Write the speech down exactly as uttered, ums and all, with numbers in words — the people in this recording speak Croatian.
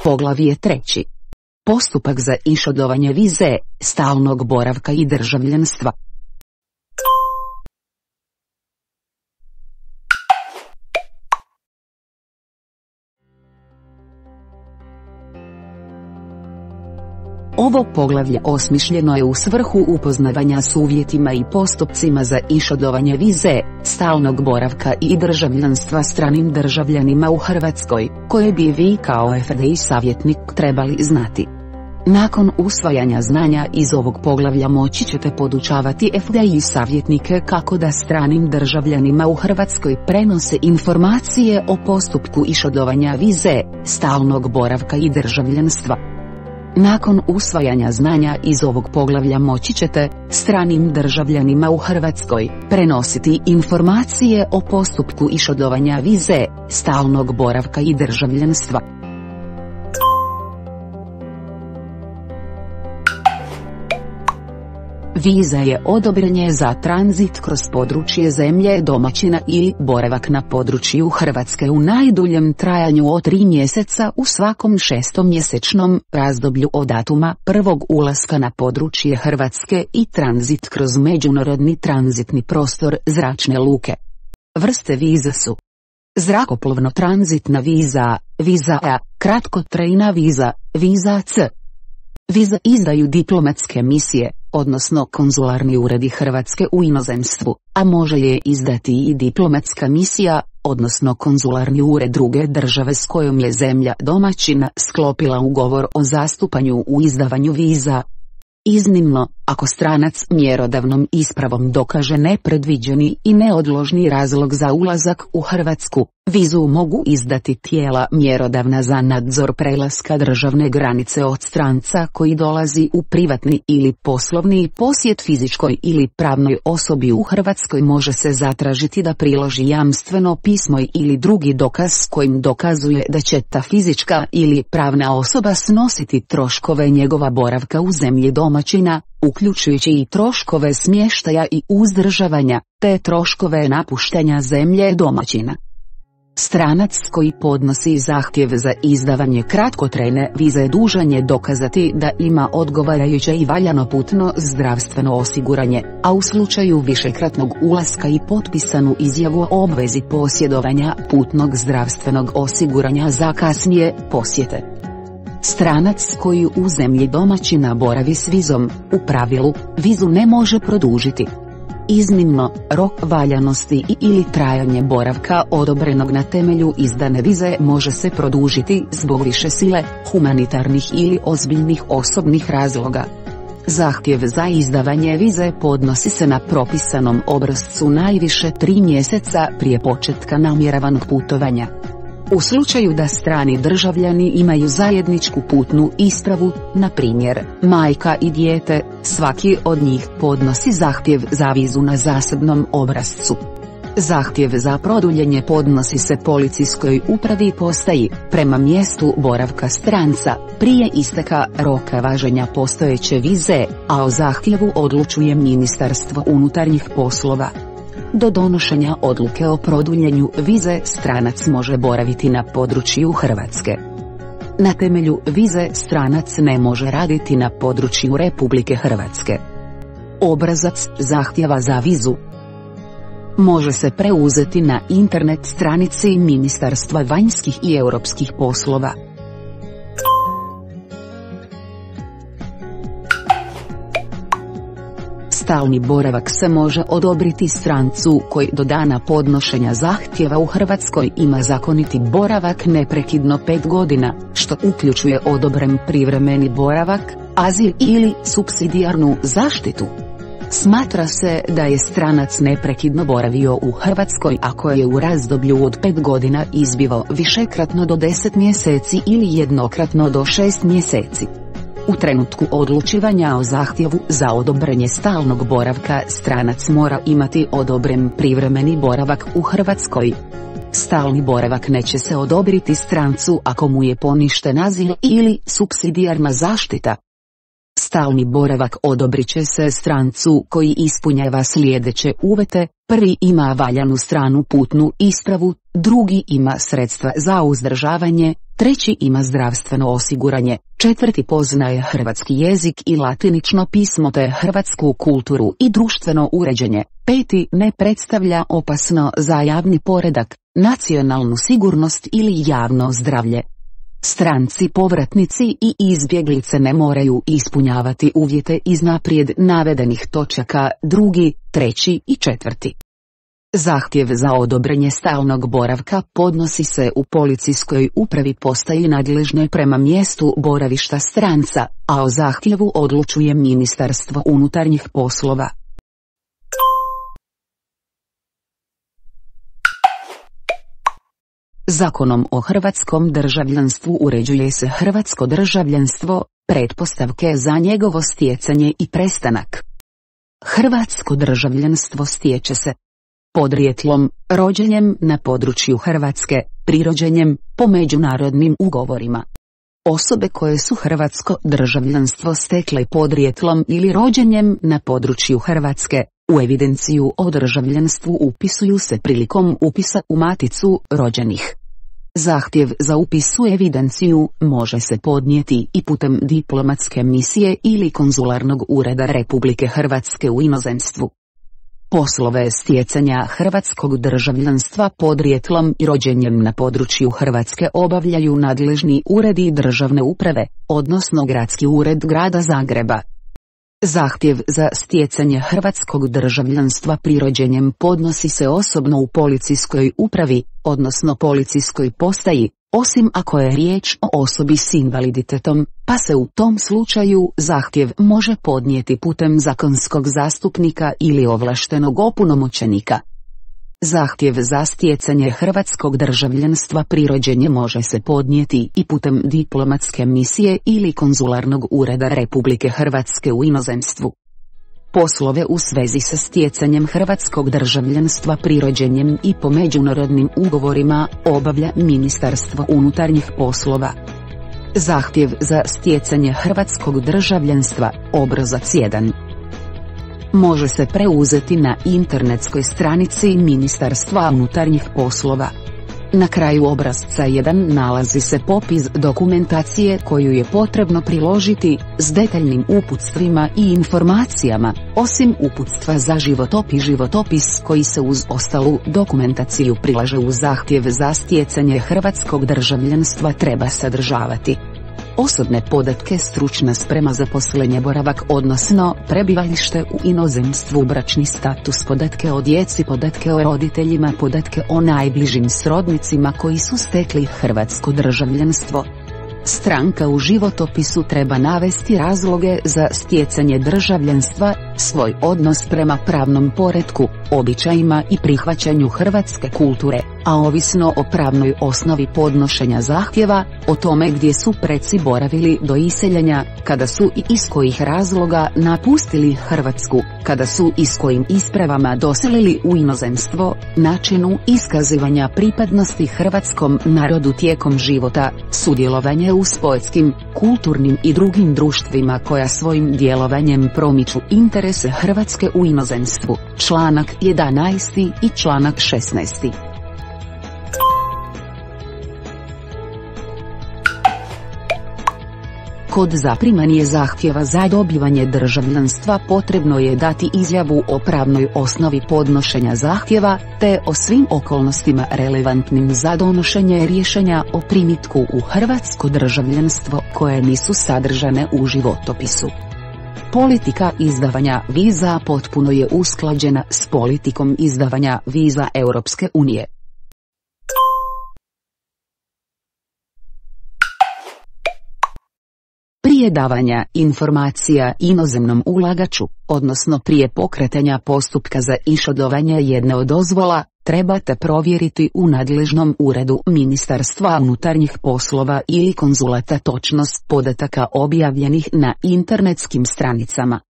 Poglavlje treći. Postupak za ishodovanje vize, stalnog boravka i državljanstva. Ovo poglavlje osmišljeno je u svrhu upoznavanja s uvjetima i postupcima za ishodovanje vize, stalnog boravka i državljanstva stranim državljanima u Hrvatskoj, koje bi vi kao F D I savjetnik trebali znati. Nakon usvajanja znanja iz ovog poglavlja moći ćete podučavati F D I savjetnike kako da stranim državljanima u Hrvatskoj prenose informacije o postupku ishodovanja vize, stalnog boravka i državljanstva. Nakon usvajanja znanja iz ovog poglavlja moći ćete stranim državljanima u Hrvatskoj prenositi informacije o postupku ishodovanja vize, stalnog boravka i državljanstva. Viza je odobrenje za tranzit kroz područje zemlje domaćina ili boravak na području Hrvatske u najduljem trajanju od tri mjeseca u svakom šestomjesečnom razdoblju od datuma prvog ulaska na područje Hrvatske i tranzit kroz međunarodni tranzitni prostor zračne luke. Vrste viza su: zrakoplovno-tranzitna viza, viza A, kratkotrajna viza, viza C. Viza izdaju diplomatske misije, odnosno konzularni uredi Hrvatske u inozemstvu, a može je izdati i diplomatska misija, odnosno konzularni ured druge države s kojom je zemlja domaćina sklopila ugovor o zastupanju u izdavanju viza. Iznimno, ako stranac mjerodavnom ispravom dokaže nepredviđeni i neodložni razlog za ulazak u Hrvatsku, vizu mogu izdati tijela mjerodavna za nadzor prelaska državne granice od stranca koji dolazi u privatni ili poslovni posjet fizičkoj ili pravnoj osobi u Hrvatskoj. Može se zatražiti da priloži jamstveno pismo ili drugi dokaz s kojim dokazuje da će ta fizička ili pravna osoba snositi troškove njegova boravka u zemlji domaćina, uključujući i troškove smještaja i uzdržavanja, te troškove napuštanja zemlje domaćina. Stranac koji podnosi zahtjev za izdavanje kratkotrajne vize dužan je dokazati da ima odgovarajuće i valjano putno zdravstveno osiguranje, a u slučaju višekratnog ulaska i potpisanu izjavu o obvezi posjedovanja putnog zdravstvenog osiguranja za kasnije posjete. Stranac koji u zemlji domaćina boravi s vizom, u pravilu, vizu ne može produžiti. Iznimno, rok valjanosti i ili trajanje boravka odobrenog na temelju izdane vize može se produžiti zbog više sile, humanitarnih ili ozbiljnih osobnih razloga. Zahtjev za izdavanje vize podnosi se na propisanom obrascu najviše tri mjeseca prije početka namjeravanog putovanja. U slučaju da strani državljani imaju zajedničku putnu ispravu, na primjer, majka i dijete, svaki od njih podnosi zahtjev za vizu na zasebnom obrascu. Zahtjev za produljenje podnosi se policijskoj upravi i postaji, prema mjestu boravka stranca, prije isteka roka važenja postojeće vize, a o zahtjevu odlučuje Ministarstvo unutarnjih poslova. Do donošenja odluke o produljenju vize stranac može boraviti na području Hrvatske. Na temelju vize stranac ne može raditi na području Republike Hrvatske. Obrazac zahtjeva za vizu može se preuzeti na internet stranici Ministarstva vanjskih i europskih poslova. Stalni boravak se može odobriti strancu koji do dana podnošenja zahtjeva u Hrvatskoj ima zakoniti boravak neprekidno pet godina, što uključuje odobren privremeni boravak, azil ili supsidijarnu zaštitu. Smatra se da je stranac neprekidno boravio u Hrvatskoj ako je u razdoblju od pet godina izbivao višekratno do deset mjeseci ili jednokratno do šest mjeseci. U trenutku odlučivanja o zahtjevu za odobrenje stalnog boravka stranac mora imati odobren privremeni boravak u Hrvatskoj. Stalni boravak neće se odobriti strancu ako mu je poništen azil ili supsidijarna zaštita. Stalni boravak odobrit će se strancu koji ispunjava sljedeće uvjete: prvi ima valjanu stranu putnu ispravu, drugi ima sredstva za uzdržavanje, treći ima zdravstveno osiguranje, četvrti poznaje hrvatski jezik i latinično pismo te hrvatsku kulturu i društveno uređenje, peti ne predstavlja opasno za javni poredak, nacionalnu sigurnost ili javno zdravlje. Stranci povratnici i izbjeglice ne moraju ispunjavati uvjete iz naprijed navedenih točaka drugi, treći i četvrti. Zahtjev za odobrenje stalnog boravka podnosi se u policijskoj upravi postaji nadležnoj prema mjestu boravišta stranca, a o zahtjevu odlučuje Ministarstvo unutarnjih poslova. Zakonom o hrvatskom državljanstvu uređuje se hrvatsko državljanstvo, pretpostavke za njegovo stjecanje i prestanak. Hrvatsko državljanstvo stječe se podrijetlom, rođenjem na području Hrvatske, prirođenjem, po međunarodnim ugovorima. Osobe koje su hrvatsko državljanstvo stekle podrijetlom ili rođenjem na području Hrvatske, u evidenciju o državljanstvu upisuju se prilikom upisa u maticu rođenih. Zahtjev za upis u evidenciju može se podnijeti i putem diplomatske misije ili konzularnog ureda Republike Hrvatske u inozemstvu. Poslove stjecanja hrvatskog državljanstva podrijetlom i rođenjem na području Hrvatske obavljaju nadležni uredi državne uprave, odnosno Gradski ured Grada Zagreba. Zahtjev za stjecanje hrvatskog državljanstva prirođenjem podnosi se osobno u policijskoj upravi, odnosno policijskoj postaji, osim ako je riječ o osobi s invaliditetom, pa se u tom slučaju zahtjev može podnijeti putem zakonskog zastupnika ili ovlaštenog opunomoćenika. Zahtjev za stjecanje hrvatskog državljanstva prirođenje može se podnijeti i putem diplomatske misije ili konzularnog ureda Republike Hrvatske u inozemstvu. Poslove u svezi sa stjecanjem hrvatskog državljanstva prirođenjem i po međunarodnim ugovorima obavlja Ministarstvo unutarnjih poslova. Zahtjev za stjecanje hrvatskog državljanstva, obrazac jedan. Može se preuzeti na internetskoj stranici Ministarstva unutarnjih poslova. Na kraju obrasca jedan nalazi se popis dokumentacije koju je potrebno priložiti s detaljnim uputstvima i informacijama, osim uputstva za životopis životopis koji se uz ostalu dokumentaciju prilaže uz zahtjev za stjecanje hrvatskog državljanstva treba sadržavati: osobne podatke, stručna sprema, zaposlenje, boravak odnosno prebivalište u inozemstvu, bračni status, podatke o djeci, podatke o roditeljima, podatke o najbližim srodnicima koji su stekli hrvatsko državljanstvo. Stranka u životopisu treba navesti razloge za stjecanje državljanstva, svoj odnos prema pravnom poretku, običajima i prihvaćanju hrvatske kulture, a ovisno o pravnoj osnovi podnošenja zahtjeva, o tome gdje su preci boravili do iseljenja, kada su i iz kojih razloga napustili Hrvatsku, kada su i s kojim ispravama doselili u inozemstvo, načinu iskazivanja pripadnosti hrvatskom narodu tijekom života, sudjelovanje u sportskim, kulturnim i drugim društvima koja svojim djelovanjem promiču interese Hrvatske u inozemstvu, članak jedanaest i članak šesnaest. Kod zaprimanja zahtjeva za dobivanje državljanstva potrebno je dati izjavu o pravnoj osnovi podnošenja zahtjeva, te o svim okolnostima relevantnim za donošenje rješenja o primitku u hrvatsko državljanstvo koje nisu sadržane u životopisu. Politika izdavanja viza potpuno je usklađena s politikom izdavanja viza Europske unije. Prije davanja informacija inozemnom ulagaču, odnosno prije pokretanja postupka za ishodovanje jedne od dozvola, trebate provjeriti u nadležnom uredu Ministarstva unutarnjih poslova ili konzulata točnost podataka objavljenih na internetskim stranicama.